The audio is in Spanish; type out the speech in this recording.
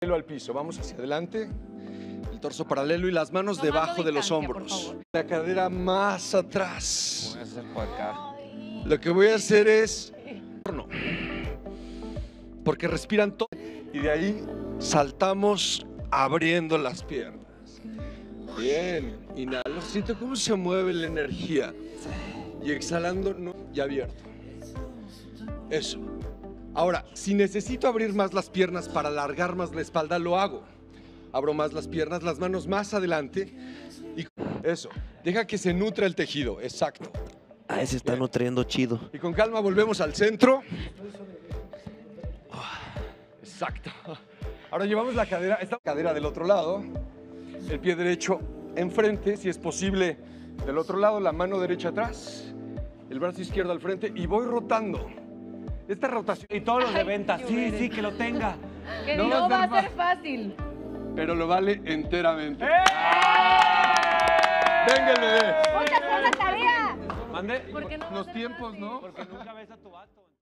Al piso, vamos hacia adelante, el torso paralelo y las manos debajo de los hombros. La cadera más atrás. Voy a hacer por acá. Lo que voy a hacer es... No, porque respiran todo. Y de ahí saltamos abriendo las piernas. Bien, inhalo, siento cómo se mueve la energía. Y exhalando, no, y abierto. Eso. Ahora, si necesito abrir más las piernas para alargar más la espalda, lo hago. Abro más las piernas, las manos más adelante. Y eso, deja que se nutra el tejido, exacto. Ah, se está nutriendo chido. Y con calma volvemos al centro. Exacto. Ahora llevamos la cadera, esta cadera del otro lado. El pie derecho enfrente, si es posible, del otro lado, la mano derecha atrás. El brazo izquierdo al frente y voy rotando. Esta rotación. Y todos los de venta, sí, que lo tenga. Que no va a ser fácil. Pero lo vale enteramente. Venga el bebé. ¡Ponte a hacer la tarea! ¿Mande? ¿Por qué no va a Los ser tiempos, fácil? ¿no? Porque nunca ves a tu vato.